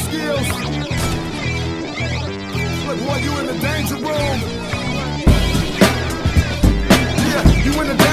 skills. Look, boy, you in the danger room. Yeah, you in the danger room.